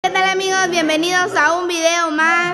¿Qué tal, amigos? Bienvenidos a un video más.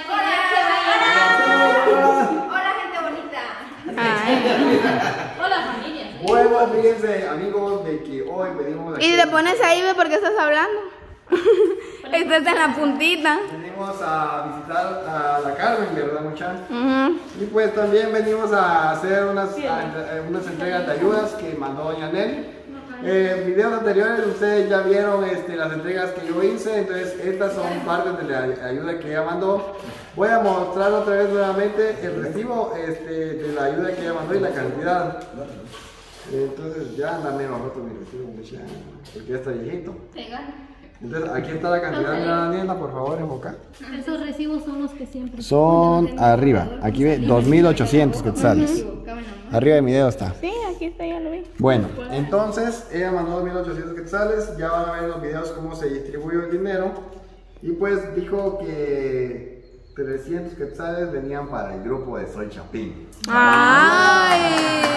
Hola, gente bonita. Hola, familia. Bueno, fíjense, amigos, de que hoy venimos aquí. Y te pones ahí, ve, porque estás hablando. Estás en la puntita. Venimos a visitar a la Carmen, ¿verdad, muchachos? Y pues también venimos a hacer unas entregas de ayudas que mandó doña Nelly. Videos anteriores ustedes ya vieron las entregas que yo hice, entonces estas son partes de la ayuda que ella mandó. Voy a mostrar otra vez nuevamente el recibo de la ayuda que ella mandó y la cantidad. Entonces ya andame bajo mi recibo, porque ya está viejito. Entonces aquí está la cantidad, mira, Daniela, por favor, enfoca. Esos recibos son los que siempre Son arriba, aquí ve 2.800 quetzales. Arriba de mi dedo está. Sí, aquí está, ya lo vi. Bueno, entonces ella mandó 2.800 quetzales, ya van a ver en los videos cómo se distribuyó el dinero. Y pues dijo que 300 quetzales venían para el grupo de Soy Chapín. ¡Ay!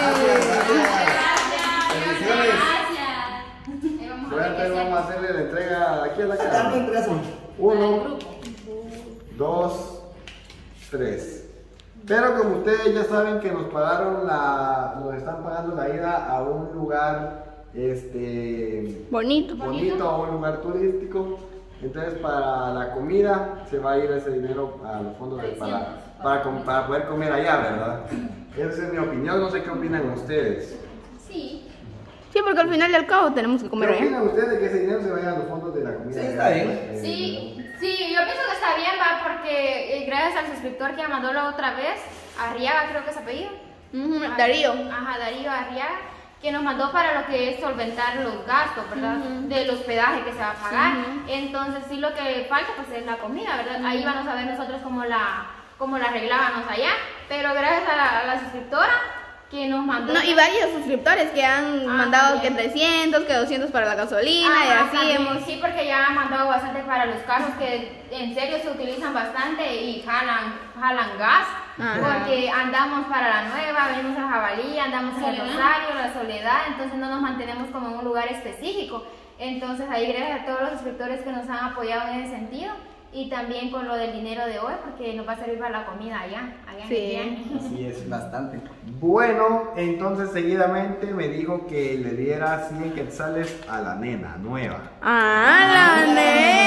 Felicidades. Vamos a hacerle la entrega aquí a la casa. 1, 2, 3. Pero como ustedes ya saben que nos pagaron nos están pagando la ida a un lugar Bonito. a un lugar turístico. Entonces para la comida se va a ir ese dinero a los fondos para poder comer allá, ¿verdad? Esa es mi opinión, no sé qué opinan ustedes. Sí, porque al final y al cabo tenemos que comer ¿Qué allá. opinan ustedes de que ese dinero se vaya a los fondos de la comida? Sí, está bien. Sí, yo pienso que está bien, va, porque gracias al suscriptor que mandó la otra vez, Arriaga creo que es apellido. Darío. Ajá, Darío Arriaga, que nos mandó para lo que es solventar los gastos, ¿verdad? Del hospedaje que se va a pagar. Entonces sí, lo que falta pues es la comida, ¿verdad? Ahí vamos a ver nosotros cómo la arreglábamos allá, pero gracias a la suscriptora que nos mandó. No, y varios suscriptores que han mandado que 300, que 200 para la gasolina y así también, sí, porque ya han mandado bastante para los carros que en serio se utilizan bastante y jalan gas. Porque andamos para la Nueva, venimos a Jabalí, andamos en el Rosario, la Soledad, entonces no nos mantenemos como en un lugar específico. Entonces ahí gracias a todos los suscriptores que nos han apoyado en ese sentido. Y también con lo del dinero de hoy, porque nos va a servir para la comida allá sí. Así es, bastante. Bueno, entonces seguidamente me dijo que le diera 100 quetzales a la nena nueva. ¡Ah, la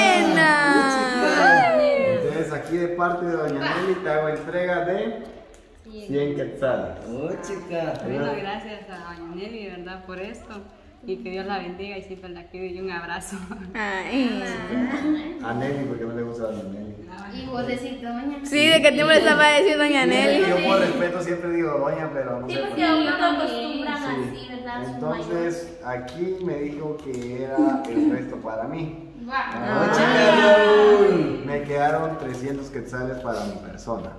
nena! Entonces aquí de parte de doña Nelly te hago entrega de 100 quetzales. Oh, chica. Bueno, gracias a doña Nelly, ¿verdad? Por esto. Y que Dios la bendiga y siempre la quiero y un abrazo. Ay. A Nelly, porque no le gusta a doña Nelly. Y vos decís, doña. Sí, ¿de qué tiempo le estaba a decir doña Nelly? Yo por respeto siempre digo doña, pero no sé por qué. uno lo acostumbran así, ¿verdad? Entonces aquí me dijo que era el resto para mí. Oh, chica. Me quedaron 300 quetzales para mi persona.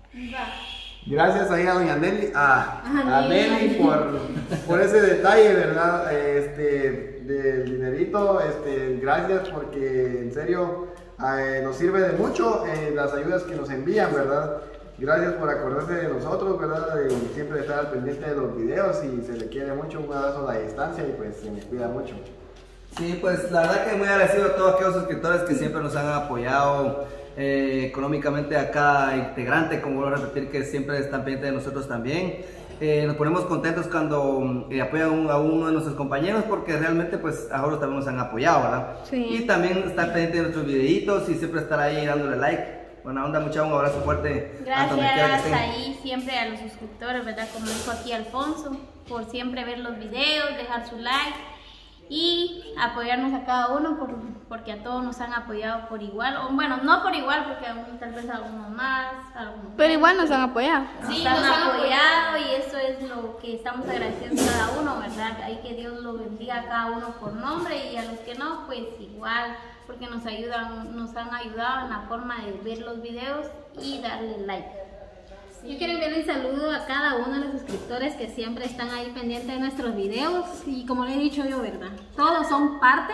Gracias ahí a doña Nelly, a Nelly por ese detalle, ¿verdad? Del dinerito, gracias porque en serio nos sirve de mucho las ayudas que nos envían, ¿verdad? Gracias por acordarse de nosotros, ¿verdad? Y siempre estar al pendiente de los videos y se le quiere mucho, un abrazo a la distancia y pues se me cuida mucho. Sí, pues la verdad que muy agradecido a todos aquellos suscriptores que siempre nos han apoyado económicamente a cada integrante, como vuelvo a repetir, que siempre están pendientes de nosotros también. Nos ponemos contentos cuando apoyan a uno de nuestros compañeros, porque realmente pues a nosotros también nos han apoyado, ¿verdad? Sí. Y también están pendientes de nuestros videitos y siempre estar ahí dándole like. Buena onda, mucha, un abrazo fuerte. hasta donde quiera que Gracias estén. ahí siempre a los suscriptores, ¿verdad? Como dijo aquí Alfonso, por siempre ver los videos, dejar su like y apoyarnos a cada uno porque a todos nos han apoyado por igual, o bueno, no por igual porque aún tal vez algunos más, algunos Pero igual nos han apoyado. sí, nos han apoyado y eso es lo que estamos agradeciendo a cada uno, ¿verdad? Hay que Dios lo bendiga a cada uno por nombre y a los que no, pues igual, porque nos han ayudado en la forma de ver los videos y darle like. Yo quiero enviarle un saludo a cada uno de los suscriptores que siempre están ahí pendientes de nuestros videos y como le he dicho yo, ¿verdad? Todos son parte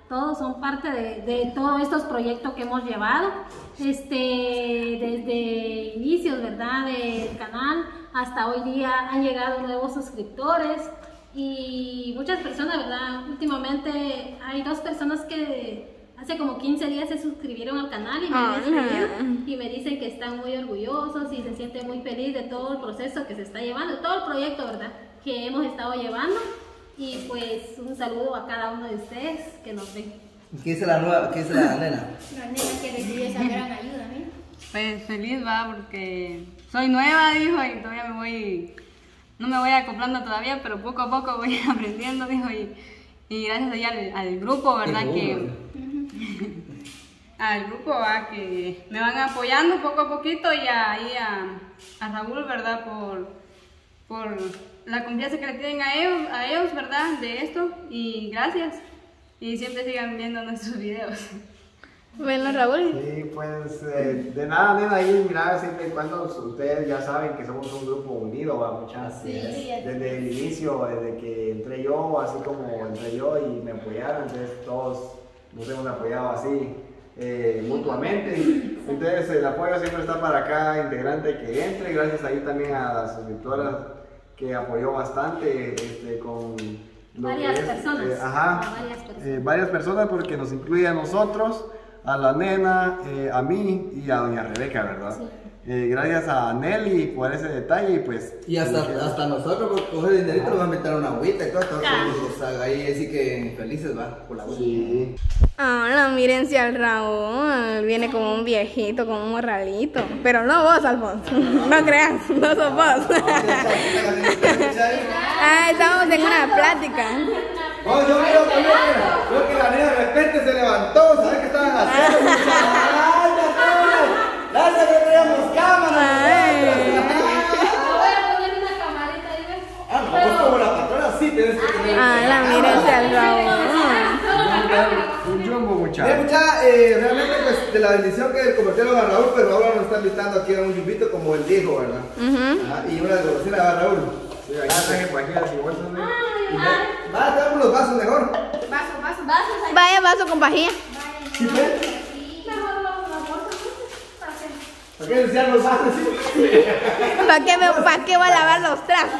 de todos estos proyectos que hemos llevado, desde inicios, ¿verdad? Del canal hasta hoy día han llegado nuevos suscriptores y muchas personas, ¿verdad? Últimamente hay 2 personas que hace como 15 días se suscribieron al canal y me han escribido y me dicen que están muy orgullosos y se sienten muy felices de todo el proceso que se está llevando, todo el proyecto, ¿verdad?, que hemos estado llevando. Y pues un saludo a cada uno de ustedes que nos ven. ¿Qué dice la nena? La nena que recibió esa gran ayuda, ¿eh? Pues feliz va porque soy nueva, dijo, y todavía no me voy acoplando todavía, pero poco a poco voy aprendiendo, dijo, y gracias allá al grupo, ¿verdad? Al grupo que me van apoyando poco a poquito, y ahí a Raúl, ¿verdad? Por la confianza que le tienen a ellos, ¿verdad? De esto, y gracias. Y siempre sigan viendo nuestros videos. Bueno, Raúl. Sí, pues de nada, nena, ahí mira, siempre y cuando ustedes ya saben que somos un grupo unido, ¿va? Muchas. Desde el inicio, desde que entré yo, así como entré yo y me apoyaron, entonces todos nos hemos apoyado así mutuamente. Entonces el apoyo siempre está para cada integrante que entre, gracias ahí también a las suscriptoras que apoyó bastante con varias personas. Varias personas, porque nos incluye a nosotros, a la nena, a mí y a doña Rebeca, ¿verdad? Sí. Gracias a Nelly por ese detalle y pues... Y hasta nosotros por coger dinerito nos van a meter una agüita y todo ahí, así que felices va por la agüita. Sí. Ahora mírense al Raúl, viene como un viejito, como un morralito, pero no vos, Alfonso, no creas, no sos vos. Estamos en una plática. Oh, yo creo que la niña de repente se levantó, ¿sabes qué estaban haciendo? Gracias que teníamos cámara. Voy a poner una camarita ahí, ¿ves? No, pues como la patrona sí tienes que tener. Mírense al Raúl. Un jumbo, muchachos. Realmente pues de la bendición que convirtieron a Raúl, pero ahora nos está invitando aquí a un jumbito como él dijo, ¿verdad? Y una de golosina a Raúl. Sí, ahí traje para aquí las iguales. Va a dar unos vasos mejor. Vasos. Vaya, vaso con pajilla. ¿Sí fue? ¿Para qué ensuciar los vasos? ¿Para qué voy a lavar los trastos?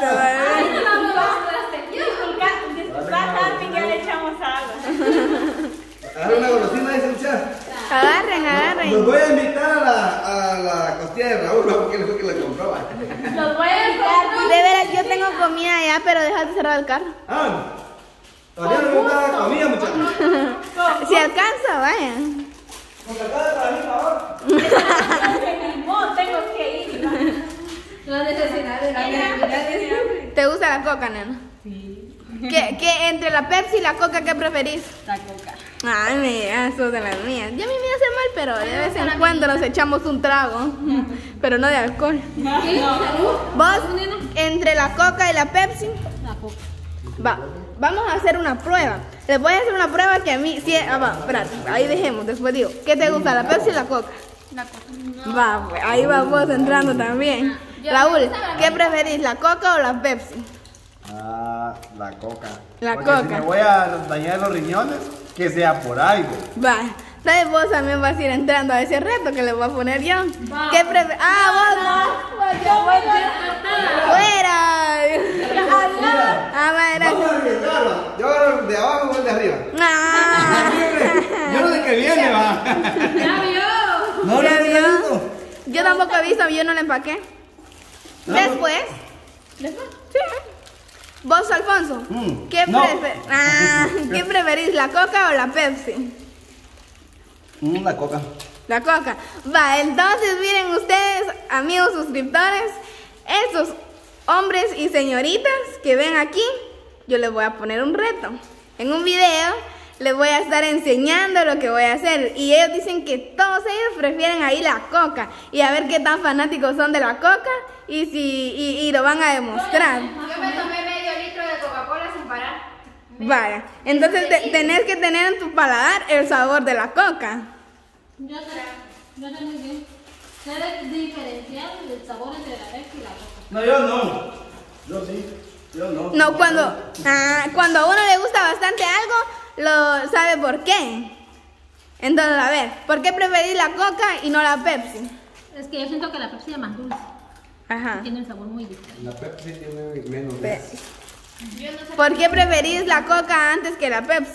Ya le echamos agua. Agarra una golosina, dice el chat. Agarren. Los voy a invitar a la costilla de Raúl, porque él fue que la compró. Los voy a invitar. De veras, yo tengo comida ya, pero deja de cerrar el carro. Todavía no me gusta la comida, muchachos. Si alcanza, vaya. Porque acaba de para mí, por favor. No, tengo que ir. No necesidad de ¿Te gusta la coca, nena? Sí. ¿Qué entre la Pepsi y la coca, qué preferís? La coca. Ay, mira, sos de las mías. Ya a mí me hace mal, pero de vez en cuando nos echamos un trago. Pero no de alcohol. ¿Vos? Entre la coca y la Pepsi. La coca. Vamos a hacer una prueba. Les voy a hacer una prueba que a mí... Sí, espérate, ahí dejemos, después digo. ¿Qué te gusta, la Pepsi o la coca? La coca. Va, pues, ahí va vos entrando también. Raúl, ¿qué preferís, la coca o la Pepsi? La coca. La porque coca. Si me voy a dañar los riñones, que sea por algo. Va. ¿Sabes? Vos también vas a ir entrando a ese reto que le voy a poner yo. ¿Qué preferís? Vos no. ¡Fuera! Vamos a arriesgarlo. Yo agarro de abajo o el de arriba. Yo no sé qué viene, va. Ya vio. No, ¿Ya no, vio? no. Yo tampoco he visto, yo no le empaqué. Después. Sí. ¿Vos, Alfonso? ¿Qué preferís, la coca o la Pepsi? La coca. La coca. Va, entonces miren ustedes, amigos suscriptores, estos hombres y señoritas que ven aquí, yo les voy a poner un reto. En un video les voy a estar enseñando lo que voy a hacer. Y ellos dicen que todos ellos prefieren ahí la coca. Y a ver qué tan fanáticos son de la coca y lo van a demostrar. Yo me tomé medio litro de Coca-Cola sin parar. Vaya, entonces tenés que tener en tu paladar el sabor de la coca. Yo sé muy bien. Sé diferenciar el sabor entre la Pepsi y la coca. No, yo no. Yo sí. Yo no. No, cuando a uno le gusta bastante algo, lo sabe por qué. Entonces, a ver, ¿por qué preferís la coca y no la Pepsi? Es que yo siento que la Pepsi es más dulce. Ajá. Tiene un sabor muy diferente. La Pepsi tiene menos gas. ¿Por qué preferís la coca antes que la Pepsi?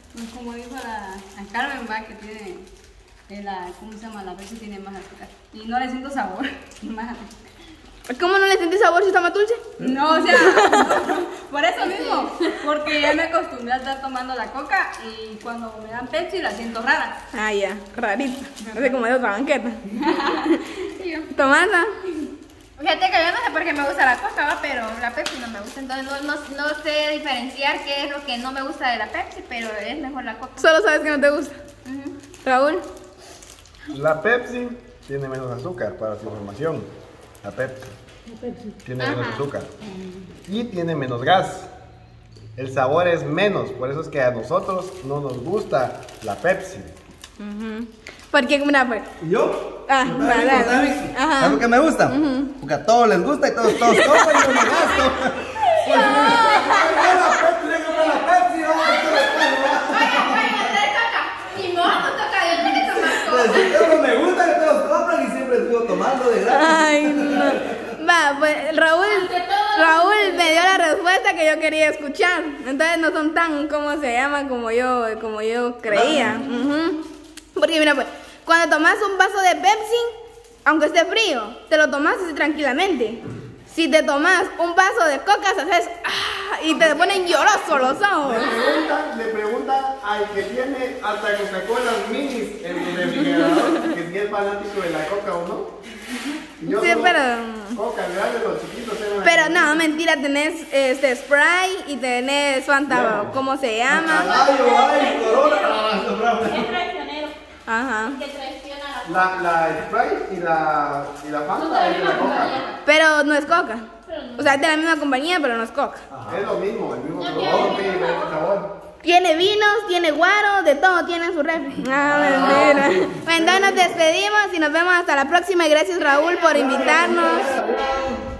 Como dijo la Carmen, va, que tiene, ¿cómo se llama? La Pepsi tiene más azúcar. Y no le siento sabor. Más. ¿Cómo no le sentís sabor si está más dulce? No, o sea, por eso mismo. Porque ya me acostumbré a estar tomando la coca y cuando me dan Pepsi la siento rara. Ah, ya, rarita. Así como de otra banqueta. Tomasa. Fíjate que yo no sé por qué me gusta la coca, ¿va? Pero la Pepsi no me gusta. Entonces no sé diferenciar qué es lo que no me gusta de la Pepsi, pero es mejor la coca. Solo sabes que no te gusta. Raúl. La Pepsi tiene menos azúcar, para su información. La Pepsi tiene menos azúcar y tiene menos gas. El sabor es menos, por eso es que a nosotros no nos gusta la Pepsi. Porque, mira, pues. ¿Y yo? Dale. Ajá. ¿Sabes por qué me gusta? Porque a todos les gusta y todos compran y yo me gasto. Pues la Pepsi, Ni modo, no toca, yo tengo que tomar coca. pues todos me gusta que todos compran y siempre estuvo tomando de gratis. Ay, no. Va, pues Raúl me dio la respuesta que yo quería escuchar. Entonces no son tan, ¿cómo se llama? Como yo creía. Porque mira, pues, cuando tomas un vaso de Pepsi, aunque esté frío, te lo tomas así tranquilamente. Si te tomas un vaso de coca, haces y te ponen llorosos los ojos. Le preguntan al que tiene hasta Coca-Cola minis en el refrigerador, que si es fanático de la coca o no. Yo Sí, solo pero coca, grande, los chiquitos eran Pero así. no, mentira, tenés Sprite y tenés Fanta, ¿cómo se llama? Ay, Corona. Es traicionero. Ajá. Que traiciona a la La Sprite y la Fanta es de la coca. Pero no es Coca. O sea, es de la misma compañía, pero no es Coca. Es lo mismo, el mismo sabor, tiene diferente sabor. Tiene vinos, tiene guaro, de todo tiene en su refri. Mentira. Entonces nos despedimos y nos vemos hasta la próxima. Y gracias, Raúl, por invitarnos.